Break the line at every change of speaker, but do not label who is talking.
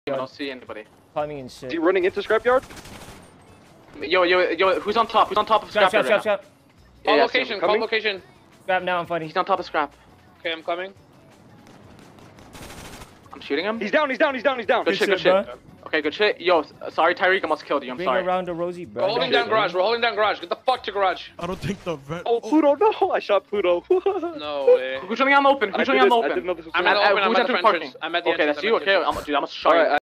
I don't see anybody.
Climbing and shit.
Is he running into scrapyard?
Yo, who's on top? Who's on top of scrap?
Scrap.
Call location, call location.
Scrap now, I'm fighting.
He's on top of scrap.
Okay, I'm coming.
I'm shooting him.
He's down.
Good shit. Okay, good shit. Yo, sorry Tyreek, I almost killed you. I'm sorry.
Bring around to Rosie, bro.
We're holding down garage. We're holding down garage. Get the fuck to garage.
I don't think the vet.
Oh, Pluto, no! I shot Pluto.
No way.
Who's running on open?
I didn't know this was
I'm at the open. I'm at the entrance. I'm at the
Okay,
entrance.
that's you. Okay, dude, I almost shot you.